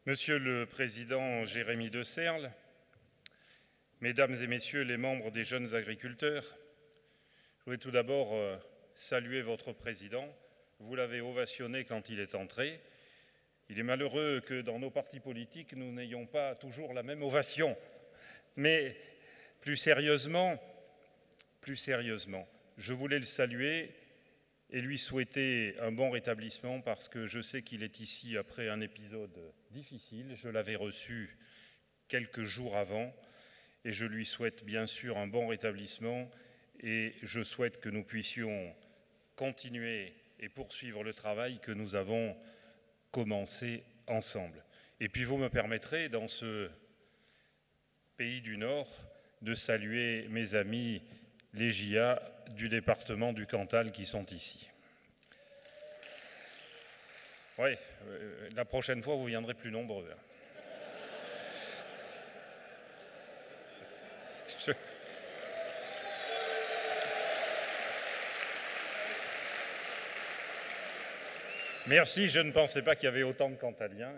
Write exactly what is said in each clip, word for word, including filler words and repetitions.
Monsieur le Président Jérémy De Serle, Mesdames et Messieurs les membres des jeunes agriculteurs, je voudrais tout d'abord euh, saluer votre Président. Vous l'avez ovationné quand il est entré. Il est malheureux que dans nos partis politiques, nous n'ayons pas toujours la même ovation. Mais plus sérieusement, plus sérieusement, je voulais le saluer et lui souhaiter un bon rétablissement parce que je sais qu'il est ici après un épisode difficile. Je l'avais reçu quelques jours avant et je lui souhaite bien sûr un bon rétablissement et je souhaite que nous puissions continuer et poursuivre le travail que nous avons commencé ensemble. Et puis vous me permettrez, dans ce pays du Nord, de saluer mes amis les J A du département du Cantal qui sont ici. Oui, euh, la prochaine fois, vous viendrez plus nombreux. Je... Merci, je ne pensais pas qu'il y avait autant de Cantaliens.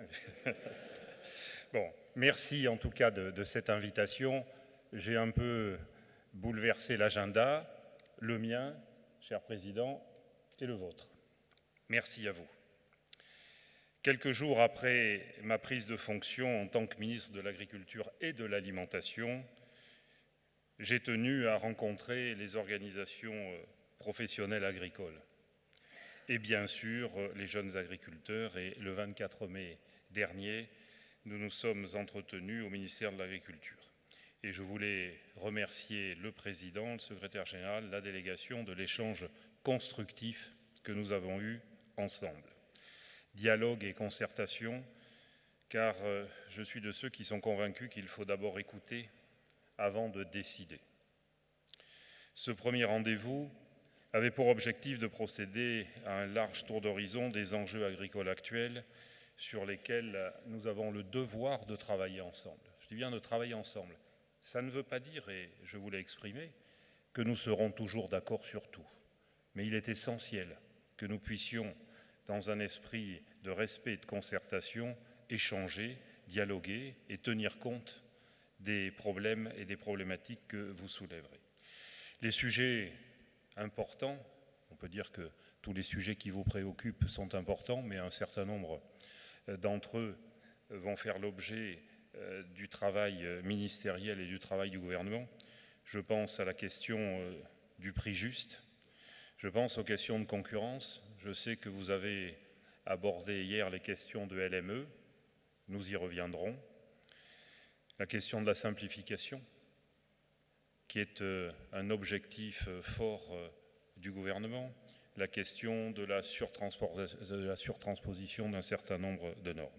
Bon, merci en tout cas de, de cette invitation. J'ai un peu bouleversé l'agenda, le mien, cher Président, et le vôtre. Merci à vous. Quelques jours après ma prise de fonction en tant que ministre de l'Agriculture et de l'Alimentation, j'ai tenu à rencontrer les organisations professionnelles agricoles et bien sûr les jeunes agriculteurs. Et le vingt-quatre mai dernier, nous nous sommes entretenus au ministère de l'Agriculture. Et je voulais remercier le Président, le Secrétaire général, la délégation de l'échange constructif que nous avons eu ensemble. Dialogue et concertation, car je suis de ceux qui sont convaincus qu'il faut d'abord écouter avant de décider. Ce premier rendez-vous avait pour objectif de procéder à un large tour d'horizon des enjeux agricoles actuels sur lesquels nous avons le devoir de travailler ensemble. Je dis bien de travailler ensemble. Ça ne veut pas dire, et je vous l'ai exprimé, que nous serons toujours d'accord sur tout. Mais il est essentiel que nous puissions, dans un esprit de respect et de concertation, échanger, dialoguer et tenir compte des problèmes et des problématiques que vous soulèverez. Les sujets importants, on peut dire que tous les sujets qui vous préoccupent sont importants, mais un certain nombre d'entre eux vont faire l'objet du travail ministériel et du travail du gouvernement. Je pense à la question du prix juste, je pense aux questions de concurrence. Je sais que vous avez abordé hier les questions de L M E, nous y reviendrons. La question de la simplification, qui est un objectif fort du gouvernement, la question de la, de la surtransposition d'un certain nombre de normes.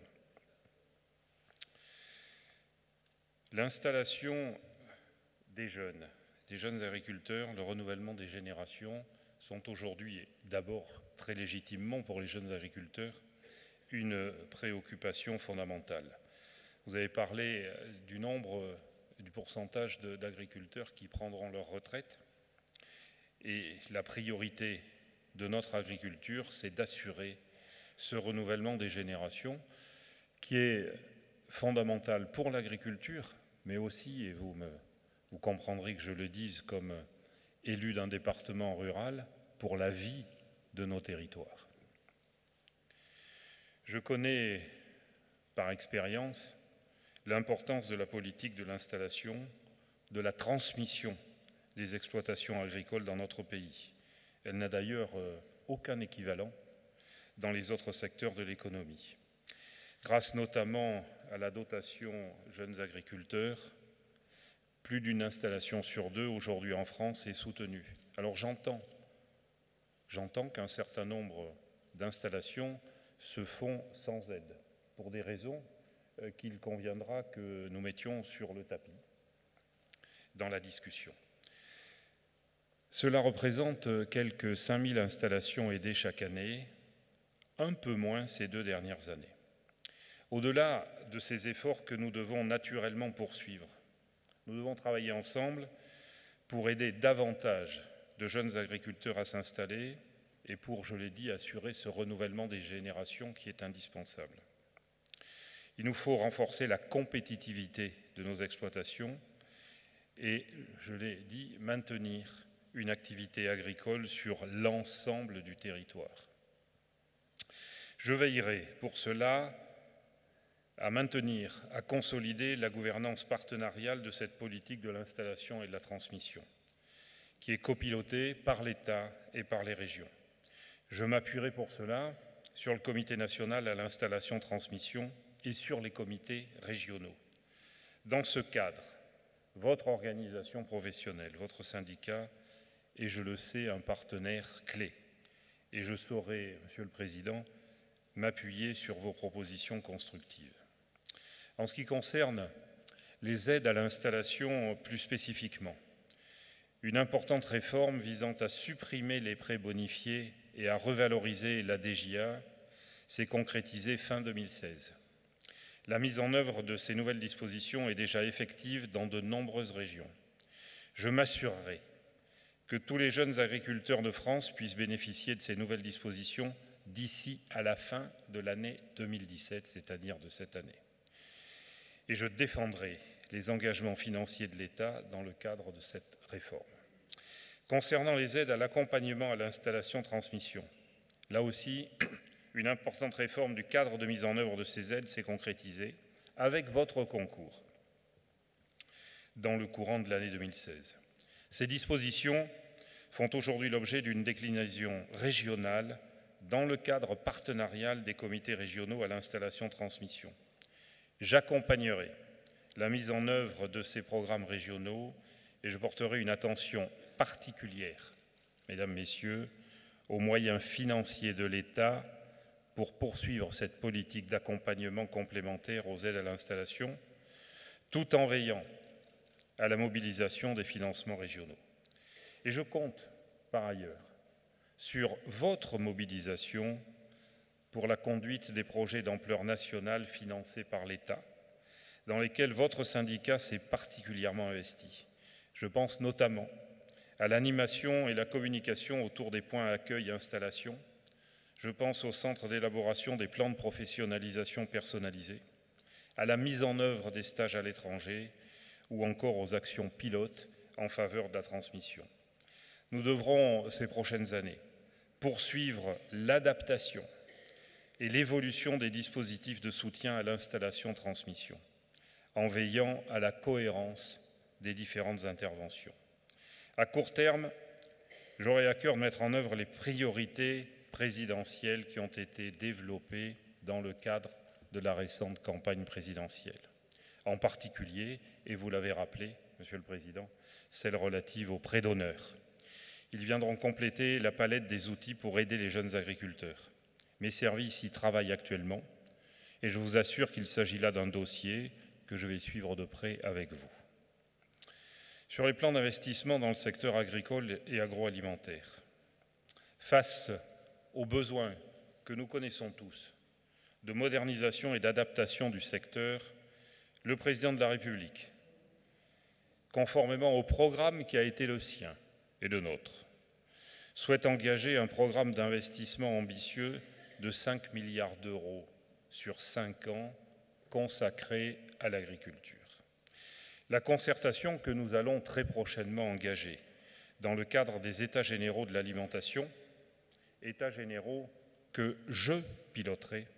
L'installation des jeunes, des jeunes agriculteurs, le renouvellement des générations sont aujourd'hui d'abord très légitimement pour les jeunes agriculteurs une préoccupation fondamentale. Vous avez parlé du nombre, du pourcentage d'agriculteurs qui prendront leur retraite et la priorité de notre agriculture, c'est d'assurer ce renouvellement des générations qui est fondamental pour l'agriculture, mais aussi, et vous, me, vous comprendrez que je le dise comme élu d'un département rural, pour la vie de nos territoires. Je connais par expérience l'importance de la politique de l'installation, de la transmission des exploitations agricoles dans notre pays. Elle n'a d'ailleurs aucun équivalent dans les autres secteurs de l'économie. Grâce notamment à la dotation jeunes agriculteurs, plus d'une installation sur deux aujourd'hui en France est soutenue. Alors j'entends, j'entends qu'un certain nombre d'installations se font sans aide, pour des raisons qu'il conviendra que nous mettions sur le tapis dans la discussion. Cela représente quelques cinq mille installations aidées chaque année, un peu moins ces deux dernières années. Au-delà de ces efforts que nous devons naturellement poursuivre, nous devons travailler ensemble pour aider davantage de jeunes agriculteurs à s'installer et pour, je l'ai dit, assurer ce renouvellement des générations qui est indispensable. Il nous faut renforcer la compétitivité de nos exploitations et, je l'ai dit, maintenir une activité agricole sur l'ensemble du territoire. Je veillerai pour cela à maintenir, à consolider la gouvernance partenariale de cette politique de l'installation et de la transmission, qui est copilotée par l'État et par les régions. Je m'appuierai pour cela sur le Comité national à l'installation-transmission et sur les comités régionaux. Dans ce cadre, votre organisation professionnelle, votre syndicat est, je le sais, un partenaire clé. Et je saurai, Monsieur le Président, m'appuyer sur vos propositions constructives. En ce qui concerne les aides à l'installation plus spécifiquement, une importante réforme visant à supprimer les prêts bonifiés et à revaloriser la D J A s'est concrétisée fin deux mille seize. La mise en œuvre de ces nouvelles dispositions est déjà effective dans de nombreuses régions. Je m'assurerai que tous les jeunes agriculteurs de France puissent bénéficier de ces nouvelles dispositions d'ici à la fin de l'année deux mille dix-sept, c'est-à-dire de cette année. Et je défendrai les engagements financiers de l'État dans le cadre de cette réforme. Concernant les aides à l'accompagnement à l'installation-transmission, là aussi, une importante réforme du cadre de mise en œuvre de ces aides s'est concrétisée avec votre concours dans le courant de l'année deux mille seize. Ces dispositions font aujourd'hui l'objet d'une déclinaison régionale dans le cadre partenarial des comités régionaux à l'installation-transmission. J'accompagnerai la mise en œuvre de ces programmes régionaux et je porterai une attention particulière, Mesdames, Messieurs, aux moyens financiers de l'État pour poursuivre cette politique d'accompagnement complémentaire aux aides à l'installation, tout en veillant à la mobilisation des financements régionaux. Et je compte, par ailleurs, sur votre mobilisation pour la conduite des projets d'ampleur nationale financés par l'État, dans lesquels votre syndicat s'est particulièrement investi. Je pense notamment à l'animation et la communication autour des points accueil et installation. Je pense au centre d'élaboration des plans de professionnalisation personnalisés, à la mise en œuvre des stages à l'étranger ou encore aux actions pilotes en faveur de la transmission. Nous devrons, ces prochaines années, poursuivre l'adaptation et l'évolution des dispositifs de soutien à l'installation-transmission, en veillant à la cohérence des différentes interventions. À court terme, j'aurai à cœur de mettre en œuvre les priorités présidentielles qui ont été développées dans le cadre de la récente campagne présidentielle. En particulier, et vous l'avez rappelé, Monsieur le Président, celle relative aux prêts d'honneur. Ils viendront compléter la palette des outils pour aider les jeunes agriculteurs. Mes services y travaillent actuellement et je vous assure qu'il s'agit là d'un dossier que je vais suivre de près avec vous. Sur les plans d'investissement dans le secteur agricole et agroalimentaire, face aux besoins que nous connaissons tous de modernisation et d'adaptation du secteur, le Président de la République, conformément au programme qui a été le sien et le nôtre, souhaite engager un programme d'investissement ambitieux de cinq milliards d'euros sur cinq ans consacré à l'agriculture. La concertation que nous allons très prochainement engager dans le cadre des États généraux de l'alimentation, États généraux que je piloterai,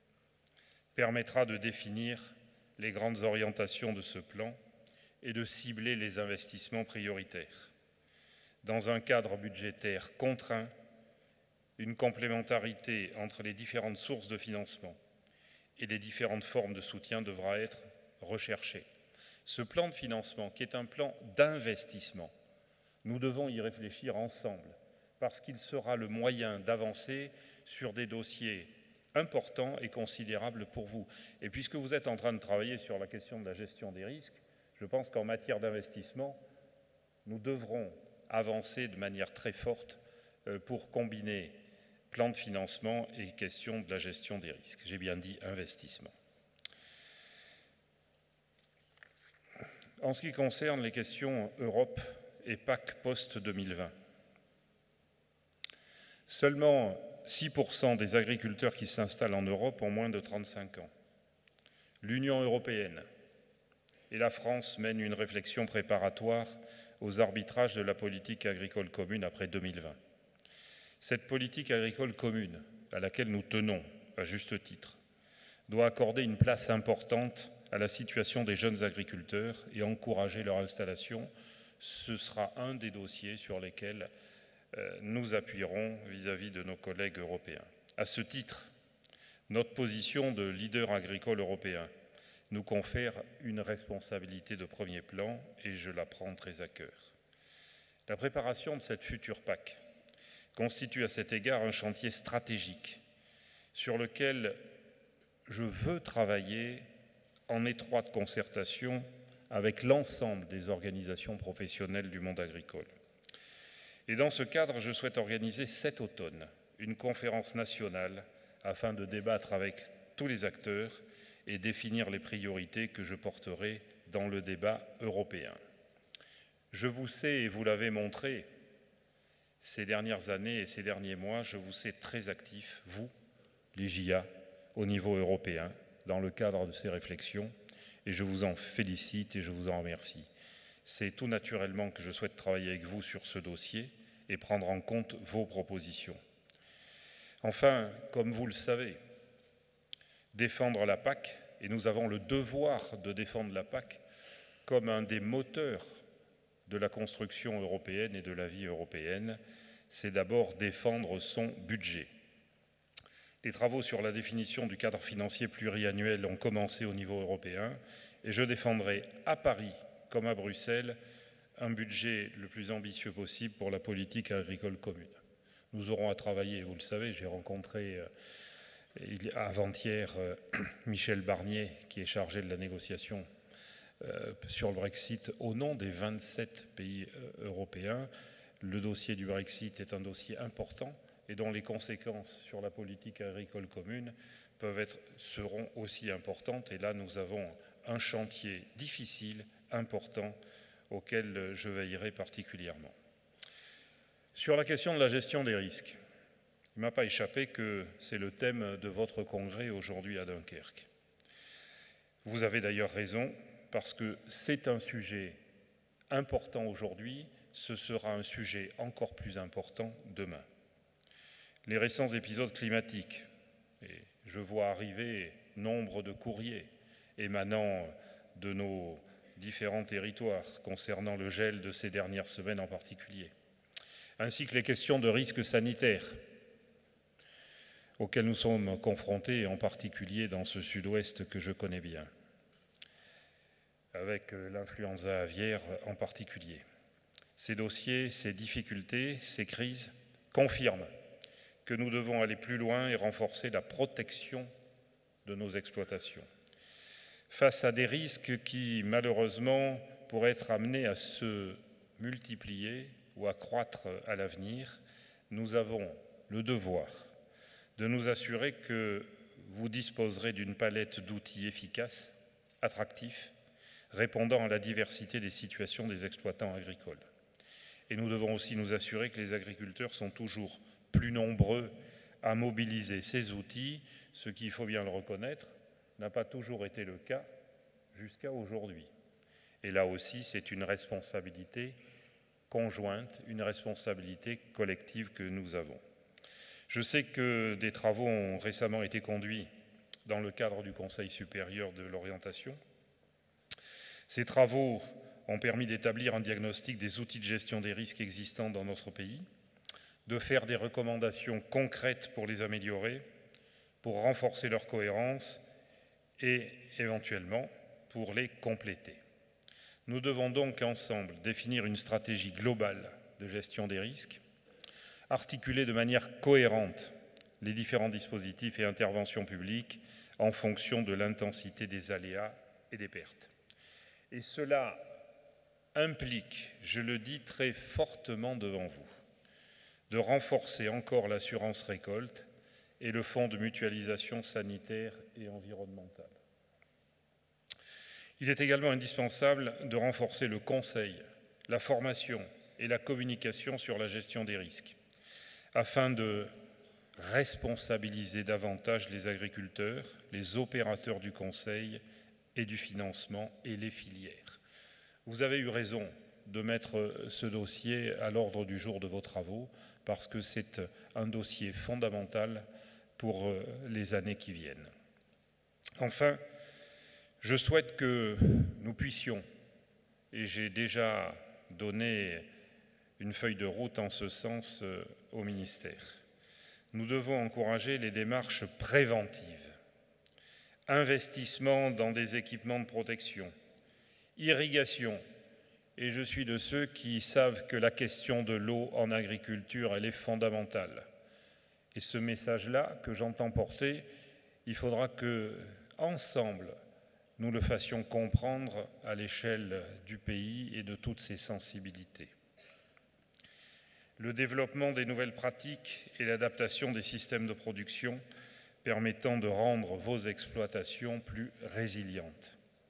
permettra de définir les grandes orientations de ce plan et de cibler les investissements prioritaires. Dans un cadre budgétaire contraint, une complémentarité entre les différentes sources de financement et les différentes formes de soutien devra être recherchée. Ce plan de financement, qui est un plan d'investissement, nous devons y réfléchir ensemble, parce qu'il sera le moyen d'avancer sur des dossiers importants et considérables pour vous. Et puisque vous êtes en train de travailler sur la question de la gestion des risques, je pense qu'en matière d'investissement, nous devrons avancer de manière très forte pour combiner plan de financement et question de la gestion des risques. J'ai bien dit investissement. En ce qui concerne les questions Europe et P A C post deux mille vingt, seulement six pour cent des agriculteurs qui s'installent en Europe ont moins de trente-cinq ans. L'Union européenne et la France mènent une réflexion préparatoire aux arbitrages de la politique agricole commune après deux mille vingt. Cette politique agricole commune, à laquelle nous tenons à juste titre, doit accorder une place importante à la situation des jeunes agriculteurs et encourager leur installation. Ce sera un des dossiers sur lesquels euh, nous appuierons vis-à-vis de nos collègues européens. À ce titre, notre position de leader agricole européen nous confère une responsabilité de premier plan et je la prends très à cœur. La préparation de cette future P A C constitue à cet égard un chantier stratégique sur lequel je veux travailler en étroite concertation avec l'ensemble des organisations professionnelles du monde agricole. Et dans ce cadre, je souhaite organiser cet automne une conférence nationale afin de débattre avec tous les acteurs et définir les priorités que je porterai dans le débat européen. Je vous sais, et vous l'avez montré ces dernières années et ces derniers mois, je vous sais très actifs, vous, les J A, au niveau européen, dans le cadre de ces réflexions, et je vous en félicite et je vous en remercie. C'est tout naturellement que je souhaite travailler avec vous sur ce dossier et prendre en compte vos propositions. Enfin, comme vous le savez, défendre la P A C, et nous avons le devoir de défendre la P A C comme un des moteurs de la construction européenne et de la vie européenne, c'est d'abord défendre son budget. Les travaux sur la définition du cadre financier pluriannuel ont commencé au niveau européen et je défendrai à Paris comme à Bruxelles un budget le plus ambitieux possible pour la politique agricole commune. Nous aurons à travailler, vous le savez, j'ai rencontré euh, avant-hier euh, Michel Barnier qui est chargé de la négociation euh, sur le Brexit au nom des vingt-sept pays euh, européens. Le dossier du Brexit est un dossier important et dont les conséquences sur la politique agricole commune peuvent être, seront aussi importantes. Et là, nous avons un chantier difficile, important, auquel je veillerai particulièrement. Sur la question de la gestion des risques, il ne m'a pas échappé que c'est le thème de votre congrès aujourd'hui à Dunkerque. Vous avez d'ailleurs raison, parce que c'est un sujet important aujourd'hui, ce sera un sujet encore plus important demain. Les récents épisodes climatiques, et je vois arriver nombre de courriers émanant de nos différents territoires concernant le gel de ces dernières semaines en particulier, ainsi que les questions de risques sanitaires auxquels nous sommes confrontés, en particulier dans ce sud-ouest que je connais bien, avec l'influenza aviaire en particulier. Ces dossiers, ces difficultés, ces crises confirment que nous devons aller plus loin et renforcer la protection de nos exploitations. Face à des risques qui, malheureusement, pourraient être amenés à se multiplier ou à croître à l'avenir, nous avons le devoir de nous assurer que vous disposerez d'une palette d'outils efficaces, attractifs, répondant à la diversité des situations des exploitants agricoles. Et nous devons aussi nous assurer que les agriculteurs sont toujours plus nombreux à mobiliser ces outils, ce qui, il faut bien le reconnaître, n'a pas toujours été le cas jusqu'à aujourd'hui. Et là aussi, c'est une responsabilité conjointe, une responsabilité collective que nous avons. Je sais que des travaux ont récemment été conduits dans le cadre du Conseil supérieur de l'orientation. Ces travaux ont permis d'établir un diagnostic des outils de gestion des risques existants dans notre pays, de faire des recommandations concrètes pour les améliorer, pour renforcer leur cohérence et éventuellement pour les compléter. Nous devons donc ensemble définir une stratégie globale de gestion des risques, articuler de manière cohérente les différents dispositifs et interventions publiques en fonction de l'intensité des aléas et des pertes. Et cela implique, je le dis très fortement devant vous, de renforcer encore l'assurance récolte et le fonds de mutualisation sanitaire et environnementale. Il est également indispensable de renforcer le conseil, la formation et la communication sur la gestion des risques, afin de responsabiliser davantage les agriculteurs, les opérateurs du conseil et du financement et les filières. Vous avez eu raison de mettre ce dossier à l'ordre du jour de vos travaux parce que c'est un dossier fondamental pour les années qui viennent. Enfin, je souhaite que nous puissions, et j'ai déjà donné une feuille de route en ce sens au ministère, nous devons encourager les démarches préventives, investissement dans des équipements de protection, irrigation, et je suis de ceux qui savent que la question de l'eau en agriculture, elle est fondamentale. Et ce message-là que j'entends porter, il faudra que, ensemble, nous le fassions comprendre à l'échelle du pays et de toutes ses sensibilités. Le développement des nouvelles pratiques et l'adaptation des systèmes de production permettant de rendre vos exploitations plus résilientes.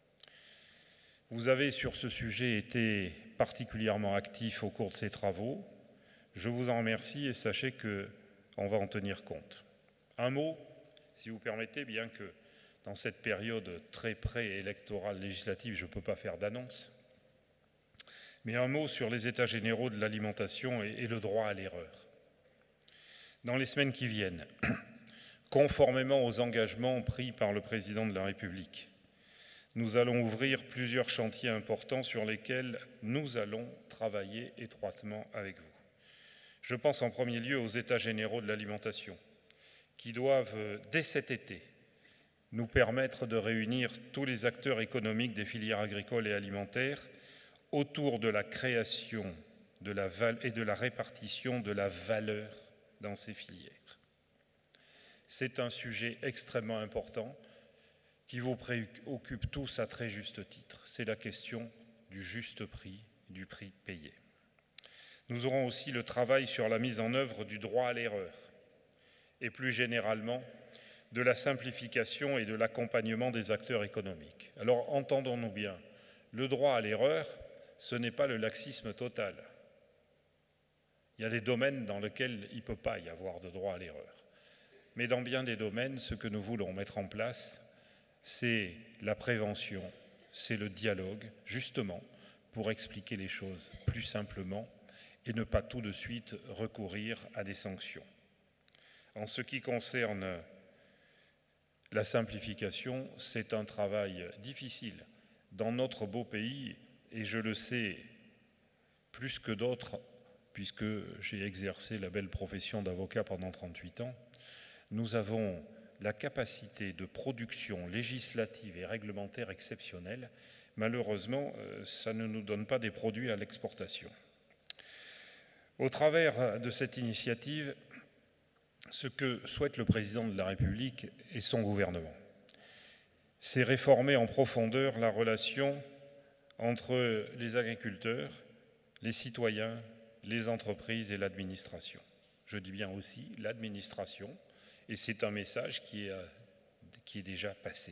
Vous avez, sur ce sujet, été particulièrement actif au cours de ces travaux. Je vous en remercie et sachez qu'on va en tenir compte. Un mot, si vous permettez, bien que dans cette période très pré-électorale législative, je ne peux pas faire d'annonce, mais un mot sur les états généraux de l'alimentation et, et le droit à l'erreur. Dans les semaines qui viennent, conformément aux engagements pris par le président de la République, nous allons ouvrir plusieurs chantiers importants sur lesquels nous allons travailler étroitement avec vous. Je pense en premier lieu aux états généraux de l'alimentation, qui doivent, dès cet été, nous permettre de réunir tous les acteurs économiques des filières agricoles et alimentaires autour de la création de la val- et de la répartition de la valeur dans ces filières. C'est un sujet extrêmement important qui vous préoccupe tous à très juste titre. C'est la question du juste prix, du prix payé. Nous aurons aussi le travail sur la mise en œuvre du droit à l'erreur et plus généralement de la simplification et de l'accompagnement des acteurs économiques. Alors entendons-nous bien, le droit à l'erreur, ce n'est pas le laxisme total. Il y a des domaines dans lesquels il ne peut pas y avoir de droit à l'erreur. Mais dans bien des domaines, ce que nous voulons mettre en place, c'est la prévention, c'est le dialogue, justement, pour expliquer les choses plus simplement et ne pas tout de suite recourir à des sanctions. En ce qui concerne la simplification, c'est un travail difficile dans notre beau pays, et je le sais plus que d'autres, puisque j'ai exercé la belle profession d'avocat pendant trente-huit ans, nous avons la capacité de production législative et réglementaire exceptionnelle. Malheureusement, ça ne nous donne pas des produits à l'exportation. Au travers de cette initiative, ce que souhaite le président de la République et son gouvernement, c'est réformer en profondeur la relation entre les agriculteurs, les citoyens, les entreprises et l'administration. Je dis bien aussi l'administration, et c'est un message qui est, qui est déjà passé.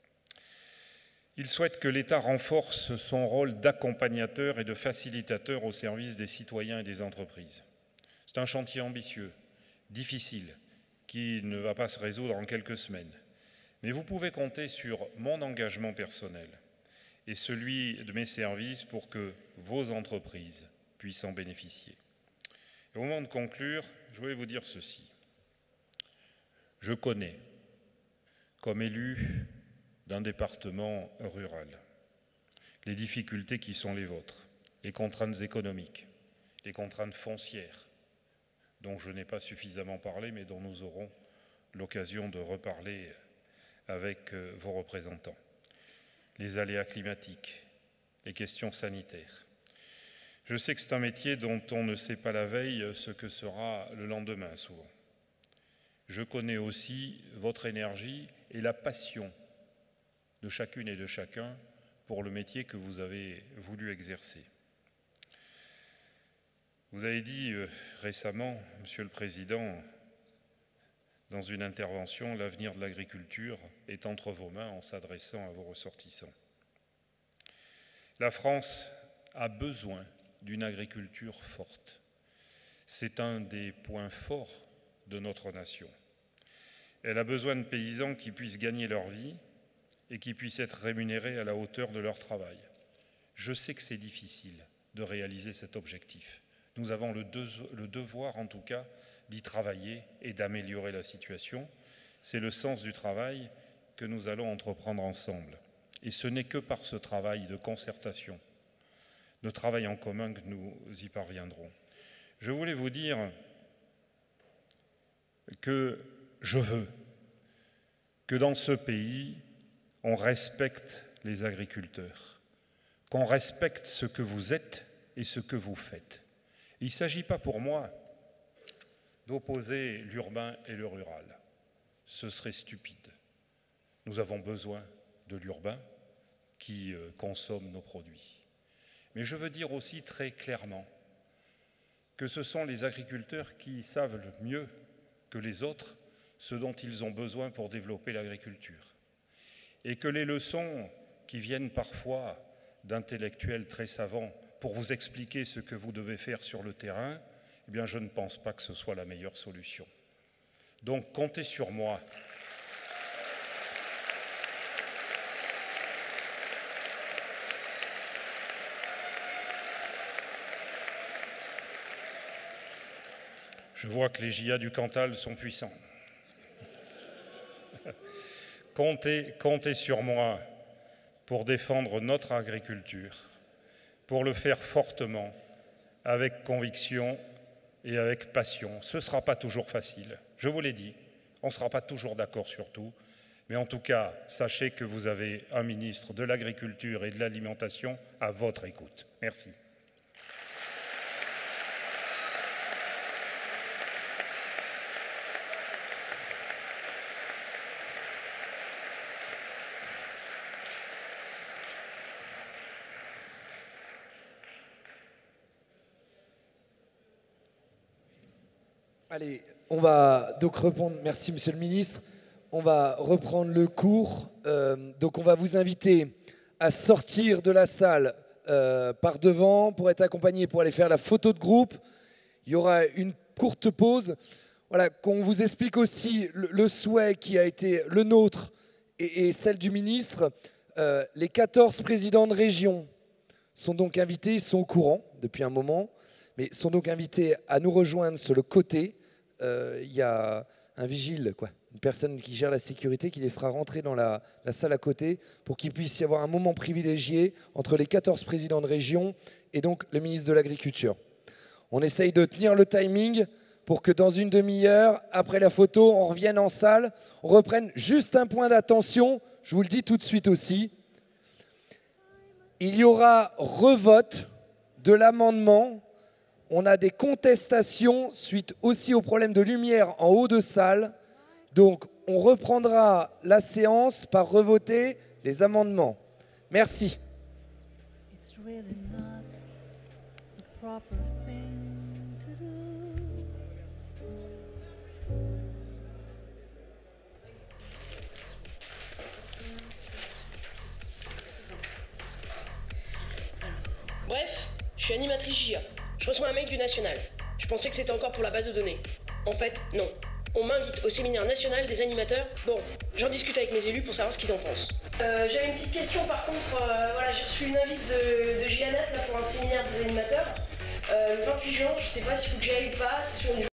Il souhaite que l'État renforce son rôle d'accompagnateur et de facilitateur au service des citoyens et des entreprises. C'est un chantier ambitieux, difficile, qui ne va pas se résoudre en quelques semaines. Mais vous pouvez compter sur mon engagement personnel et celui de mes services pour que vos entreprises puissent en bénéficier. Et au moment de conclure, je voulais vous dire ceci. Je connais, comme élu d'un département rural, les difficultés qui sont les vôtres, les contraintes économiques, les contraintes foncières, dont je n'ai pas suffisamment parlé, mais dont nous aurons l'occasion de reparler avec vos représentants, les aléas climatiques, les questions sanitaires. Je sais que c'est un métier dont on ne sait pas la veille ce que sera le lendemain, souvent. Je connais aussi votre énergie et la passion de chacune et de chacun pour le métier que vous avez voulu exercer. Vous avez dit euh, récemment, Monsieur le Président, dans une intervention, l'avenir de l'agriculture est entre vos mains en s'adressant à vos ressortissants. La France a besoin d'une agriculture forte. C'est un des points forts de notre nation. Elle a besoin de paysans qui puissent gagner leur vie et qui puissent être rémunérés à la hauteur de leur travail. Je sais que c'est difficile de réaliser cet objectif. Nous avons le, de, le devoir, en tout cas, d'y travailler et d'améliorer la situation. C'est le sens du travail que nous allons entreprendre ensemble. Et ce n'est que par ce travail de concertation, de travail en commun, que nous y parviendrons. Je voulais vous dire que je veux que dans ce pays, on respecte les agriculteurs, qu'on respecte ce que vous êtes et ce que vous faites. Il ne s'agit pas pour moi d'opposer l'urbain et le rural. Ce serait stupide. Nous avons besoin de l'urbain qui consomme nos produits. Mais je veux dire aussi très clairement que ce sont les agriculteurs qui savent le mieux que les autres ce dont ils ont besoin pour développer l'agriculture. Et que les leçons qui viennent parfois d'intellectuels très savants pour vous expliquer ce que vous devez faire sur le terrain, eh bien, je ne pense pas que ce soit la meilleure solution. Donc, comptez sur moi. Je vois que les J A du Cantal sont puissants. Comptez, comptez sur moi pour défendre notre agriculture, pour le faire fortement, avec conviction et avec passion. Ce ne sera pas toujours facile, je vous l'ai dit, on ne sera pas toujours d'accord sur tout, mais en tout cas, sachez que vous avez un ministre de l'Agriculture et de l'Alimentation à votre écoute. Merci. Allez, on va donc répondre. Merci, Monsieur le Ministre. On va reprendre le cours. Euh, donc, on va vous inviter à sortir de la salle euh, par devant pour être accompagné, pour aller faire la photo de groupe. Il y aura une courte pause. Voilà, qu'on vous explique aussi le, le souhait qui a été le nôtre et, et celle du ministre. Euh, les quatorze présidents de région sont donc invités, ils sont au courant depuis un moment, mais sont donc invités à nous rejoindre sur le côté. Il euh, y a un vigile, quoi, une personne qui gère la sécurité, qui les fera rentrer dans la, la salle à côté pour qu'il puisse y avoir un moment privilégié entre les quatorze présidents de région et donc le ministre de l'Agriculture. On essaye de tenir le timing pour que dans une demi-heure, après la photo, on revienne en salle, on reprenne juste un point d'attention, je vous le dis tout de suite aussi. Il y aura revote de l'amendement. On a des contestations suite aussi au problème de lumière en haut de salle. Donc, on reprendra la séance par revoter les amendements. Merci. It's really not the proper thing to do. Bref, je suis animatrice J A. Je reçois un mail du National. Je pensais que c'était encore pour la base de données. En fait, non. On m'invite au séminaire national des animateurs. Bon, j'en discute avec mes élus pour savoir ce qu'ils en pensent. Euh, J'avais une petite question par contre. Euh, voilà, j'ai reçu une invite de, de J A N A T là, pour un séminaire des animateurs. Euh, le vingt-huit juin, je sais pas s'il faut que j'y aille ou pas. C'est sur une